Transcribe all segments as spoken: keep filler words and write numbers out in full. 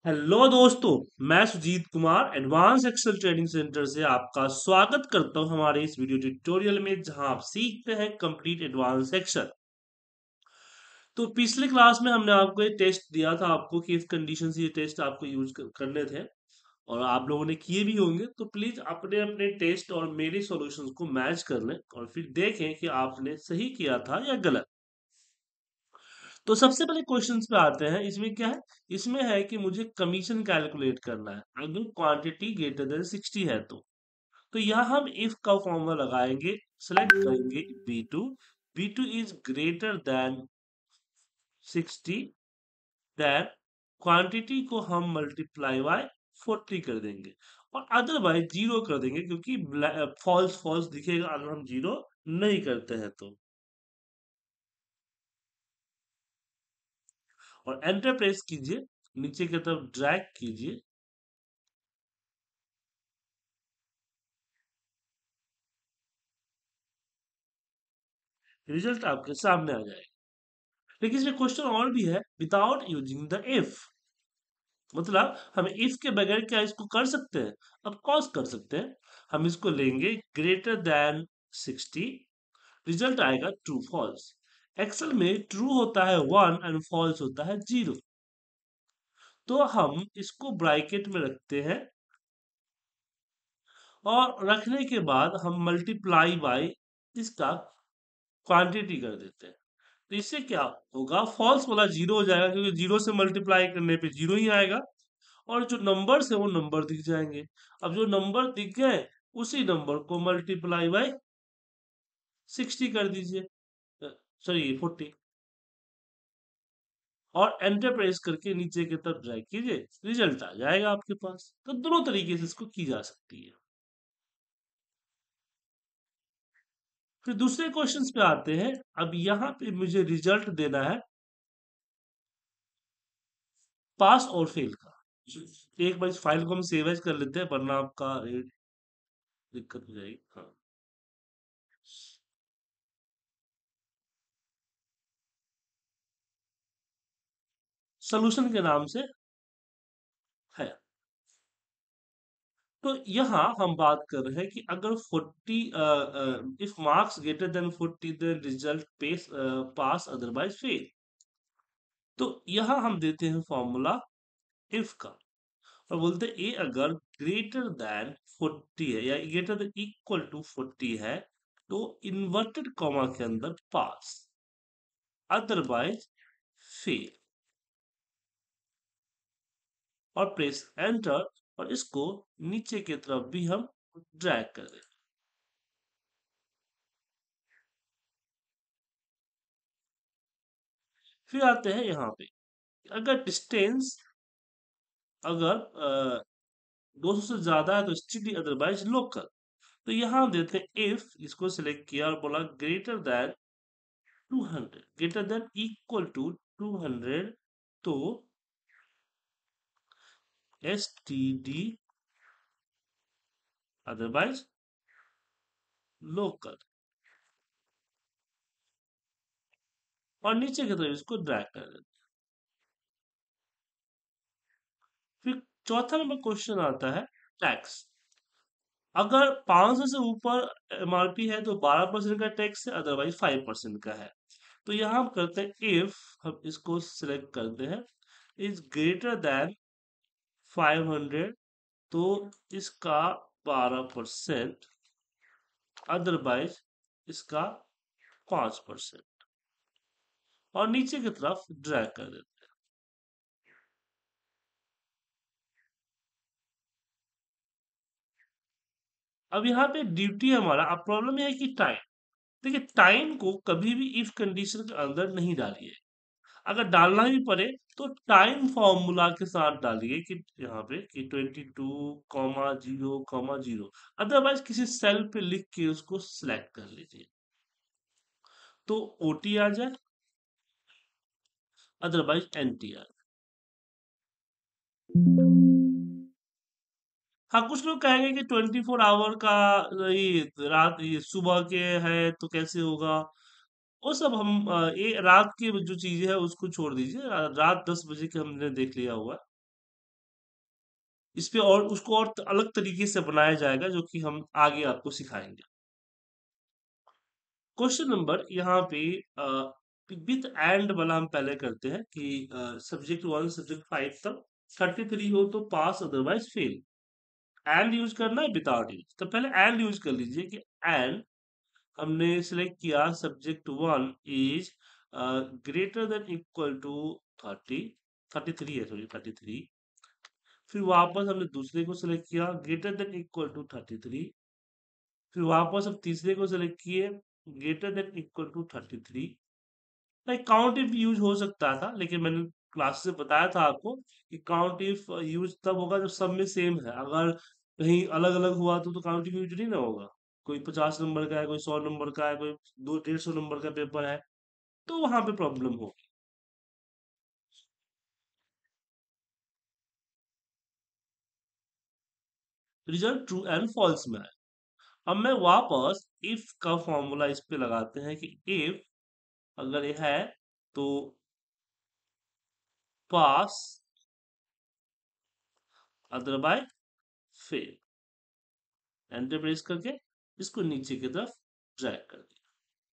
Hello दोस्तों। मैं Sujeet Kumar advance Excel training centre से आपका स्वागत करता हूं हमारे इस वीडियो ट्यूटोरियल में, जहां आप सीखते हैं कंप्लीट एडवांस एक्सेल। तो पिछले क्लास में हमने आपको एक टेस्ट दिया था आपको कि इस कंडीशन से ये टेस्ट आपको यूज करने थे और आप लोगों ने किए भी होंगे। तो प्लीज अपने अपने टेस्ट और मेरे सॉल्यूशंस को मैच कर लें और फिर देखें कि आपने सही किया था या गलत। तो सबसे पहले क्वेश्चंस पे आते हैं। इसमें क्या है? इसमें है कि मुझे कमीशन कैलकुलेट करना है अगर क्वांटिटी ग्रेटर देन सिक्सटी है तो तो यहाँ हम इफ का फॉर्मूला लगाएंगे, सेलेक्ट करेंगे B two. B two is greater than sixty, then quantity को हम मल्टीप्लाई बाय फोर्टी कर देंगे और अदरवाइज जीरो कर देंगे, क्योंकि फॉल्स फॉल्स दिखेगा अगर हम जीरो नहीं करते हैं तो। और एंटर प्रेस कीजिए, नीचे की तरफ ड्रैग कीजिए। रिजल्ट आपके सामने आ जाएगा। लेकिन इसमें क्वेश्चन और भी है, विदाउट यूजिंग द इफ। मतलब हम इफ के बगैर क्या इसको कर सकते हैं? अब कॉस कर सकते हैं। हम इसको लेंगे ग्रेटर देन सिक्सटी, रिजल्ट आएगा ट्रू फॉल्स। एक्सेल में ट्रू होता है वन एंड फॉल्स होता है जीरो। तो हम इसको ब्रैकेट में रखते हैं और रखने के बाद हम मल्टीप्लाई बाय इसका क्वांटिटी कर देते हैं। तो इससे क्या होगा? फॉल्स वाला जीरो हो जाएगा, क्योंकि जीरो से मल्टीप्लाई करने पे जीरो ही आएगा और जो नंबर्स है वो नंबर दिख जाएंगे। अब जो नंबर दिख गए उसी नंबर को मल्टीप्लाई बाय सिक्सटी कर दीजिए, सॉरी फोर्टी, और एंटर प्रेस करके नीचे की तरफ ड्रैग कीजिए, रिजल्ट आ जाएगा आपके पास। तो दोनों तरीके से इसको की जा सकती है। फिर दूसरे क्वेश्चंस पे आते हैं। अब यहाँ पे मुझे रिजल्ट देना है पास और फेल का। एक बार इस फाइल को हम सेव एज कर लेते हैं, वरना आपका ये दिक्कत हो जाएगी। हाँ, सोल्यूशन के नाम से है। तो यहाँ हम बात कर रहे हैं कि अगर forty, if marks greater than forty the result pass pass otherwise fail. तो यहाँ हम देते हैं फॉर्मूला इफ का और बोलते हैं ए अगर ग्रेटर देन फोर्टी है या greater than equal to forty है तो इन्वर्टेड कॉमा के अंदर पास, अदरवाइज फेल, और प्रेस एंटर। और इसको नीचे की तरफ भी हम ड्रैग कर दें। फिर आते हैं यहाँ पे, अगर डिस्टेंस अगर दो सौ से ज्यादा है तो स्ट्रिक्टली, अदरवाइज लोकल। तो यहाँ हम देते हैं इफ, इसको सिलेक्ट किया और बोला greater than two hundred, greater than equal to two hundred, तो S T D, otherwise local, और नीचे की तरफ इसको ड्रैग कर देते हैं। फिर चौथा नंबर क्वेश्चन आता है टैक्स। अगर पाँच सौ से ऊपर एमआरपी है तो बारह परसेंट का टैक्स है, अदरवाइज फाइव परसेंट का है। तो यहाँ हम करते हैं इफ, हम इसको सिलेक्ट करते हैं, is greater than five hundred, तो इसका बारह परसेंट, अदरवाइज इसका पांच परसेंट, और नीचे की तरफ ड्रैग कर देते हैं। अब यहाँ पे ड्यूटी हमारा, अब प्रॉब्लम यह है कि टाइम। देखिए, टाइम को कभी भी इफ कंडीशन के अंदर नहीं डालिए। अगर डालना भी पड़े तो टाइम फॉर्मूला के साथ डालिए कि यहाँ पे कि twenty two comma zero comma zero, otherwise किसी सेल पे लिख के उसको सिलेक्ट कर लीजिए तो ओटी आ जाए, अदरवाइज एनटी आ जाए। हाँ, कुछ लोग कहेंगे कि ट्वेंटी फोर आवर का ये रात, ये सुबह के है तो कैसे होगा? वो सब हम अ, ये रात की जो चीजें है उसको छोड़ दीजिए। रा- रात दस बजे के हमने देख लिया हुआ है। इस पे और उसको और अलग तरीके से बनाया जाएगा जो कि हम आगे आपको सिखाएंगे। क्वेश्चन नंबर यहाँ पे विथ एंड वाला हम पहले करते हैं कि सब्जेक्ट वन सब्जेक्ट फाइव तक थर्टी थ्री हो तो pass otherwise fail. And use करना है विदाउट यूज, तो पहले एंड यूज कर लीजिए कि एंड हमने सिलेक्ट किया subject one is greater than equal to thirty, thirty three है सॉरी थर्टी थ्री। फिर वापस हमने दूसरे को सिलेक्ट किया greater than equal to thirty three. फिर वापस हम तीसरे को सिलेक्ट किए greater than equal to thirty three. Like count if use हो सकता था, लेकिन मैंने क्लास से बताया था आपको कि काउंट इफ यूज तब होगा जब सब में सेम है। अगर कहीं अलग अलग हुआ तो तो काउंट इफ यूज नहीं ना होगा। कोई पचास नंबर का है, कोई सौ नंबर का है, कोई दो डेढ़ सौ नंबर का पेपर है, तो वहां पे प्रॉब्लम होगी। रिजल्ट ट्रू एंड फॉल्स में है। अब मैं वापस इफ का फॉर्मूला इस पे लगाते हैं कि इफ अगर ये है तो pass otherwise fail. Enter press करके इसको नीचे की तरफ ड्रैग कर दिया।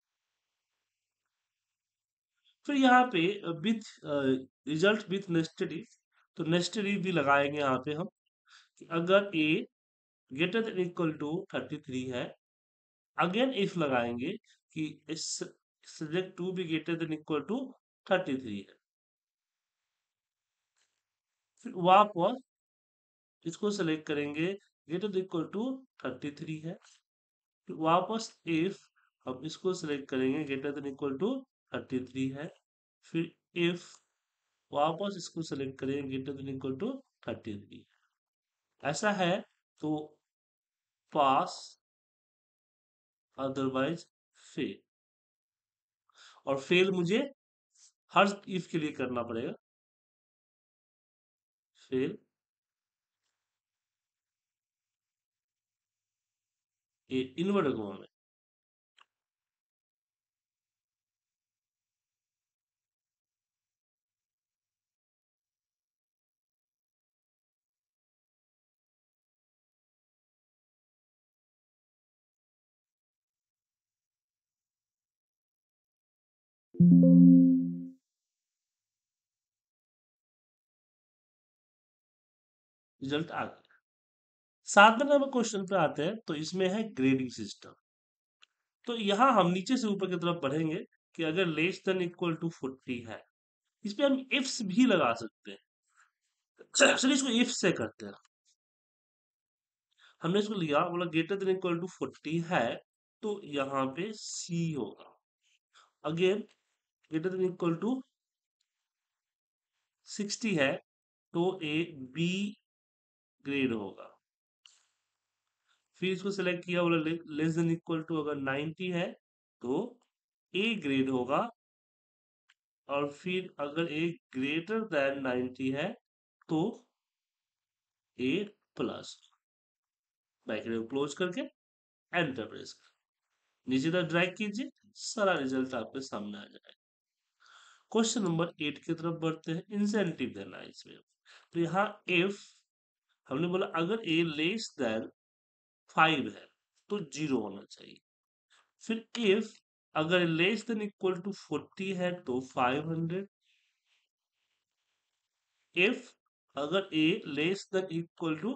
फिर यहाँ पे with result with nested if, तो नेस्टेड इफ भी लगाएंगे यहाँ पे हम कि अगर A greater than equal to thirty three है। अगेन इफ लगाएंगे कि इस सब्जेक्ट टू भी greater than equal to thirty three है। फिर वापस इसको सेलेक्ट करेंगे greater than equal to thirty three है। फिर वापस इफ हम इसको सेलेक्ट करेंगे greater than equal to thirty three है। फिर इफ वापस इसको सेलेक्ट करेंगे greater than equal to thirty three. ऐसा है तो पास अदरवाइज फेल। और फेल मुझे हर इफ के लिए करना पड़ेगा। फेल ए इनवर्ट कॉमा में। रिजल्ट आ गया। सात नंबर क्वेश्चन पे आते हैं, तो इसमें है ग्रेडिंग सिस्टम। तो यहाँ हम नीचे से ऊपर की तरफ बढ़ेंगे कि अगर less than equal to forty है, इस पे हम इफ्स भी लगा सकते हैं। चलिए इसको इफ से करते हैं। हमने इसको लिया, बोला greater than equal to forty है तो यहाँ पे सी होगा। Again greater than equal to sixty है तो ए बी ग्रेड होगा। फिर इसको सिलेक्ट किया, बोला लेस देन इक्वल टू अगर नाइन्टी है तो ए ग्रेड होगा। और फिर अगर ए ग्रेटर देन नाइन्टी है तो ए प्लस। ब्रैकेट क्लोज करके एंटर प्रेस कर नीचे तक ड्रैग कीजिए, सारा रिजल्ट आपके सामने आ जाएगा। क्वेश्चन नंबर एट की तरफ बढ़ते हैं। इंसेंटिव देना है इसमें। तो यहाँ इफ हमने बोला अगर ए लेस देन फाइव है तो जीरो होना चाहिए। फिर इफ अगर less than equal to forty है तो फाइव हंड्रेड। इफ अगर A less than equal to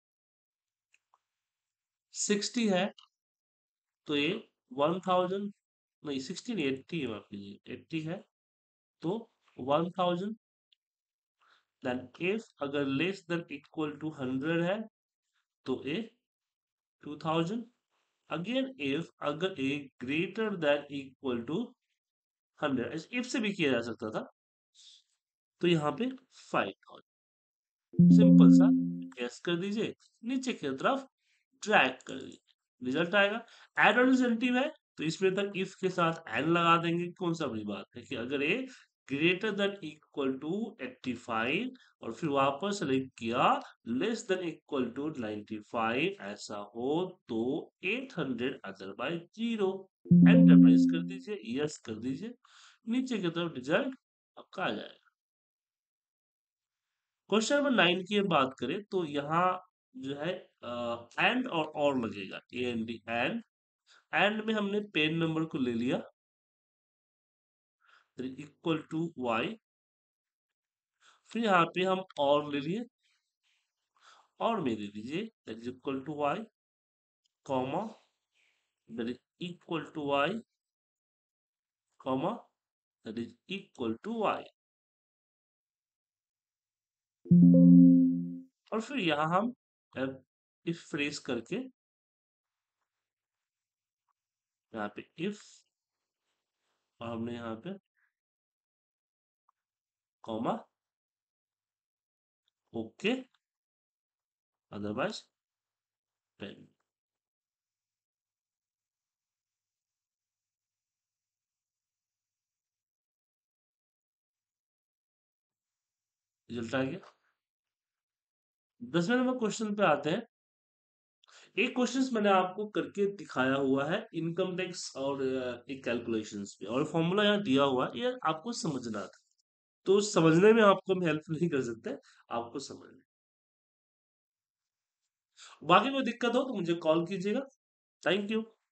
sixty है तो ये वन थाउजेंड, नहीं सिक्सटी नहीं एट्टी है, माफ कीजिए एट्टी है तो वन थाउजेंड। देन इफ अगर less than equal to hundred है तो A two thousand. Again if अगर A greater than equal to hundred, if से भी किया जा सकता था, तो यहाँ पे फाइव थाउजेंड। सिंपल सा गैस कर दीजिए, नीचे की तरफ ड्रैग कर दीजिए, रिजल्ट आएगा। एड और इंसेंटिव है तो इसमें तक इफ के साथ एंड लगा देंगे। कौन सा बड़ी बात है कि अगर A greater than equal to eighty five और फिर वापस सेलेक्ट किया less than equal to ninety five ऐसा हो तो eight hundred otherwise zero. Enter press कर दीजिए, यस कर दीजिए, नीचे की तरफ रिजल्ट आपका आ जाएगा। क्वेश्चन नंबर नाइन की हम बात करें तो यहाँ जो है एंड और और लगेगा, A N D and. And में हमने पेन नंबर को ले लिया, इक्वल टू वाई। फिर यहाँ पे हम और ले लिए, और में दे दीजिए that is equal to Y, comma that is equal to Y, comma that is equal to Y. और फिर यहाँ हम इफ फ्रेज करके यहाँ पे इफ, और हमने यहाँ पे comma, okay, otherwise pen. Result आ गया। दसवें नंबर क्वेश्चन पे आते हैं। एक क्वेश्चन मैंने आपको करके दिखाया हुआ है इनकम टैक्स और अ, एक कैलकुलेशंस पे, और फॉर्मूला यहाँ दिया हुआ है, ये आपको समझना था। तो समझने में आपको हम हेल्प नहीं कर सकते, आपको समझने। बाकी कोई दिक्कत हो तो मुझे कॉल कीजिएगा। Thank you.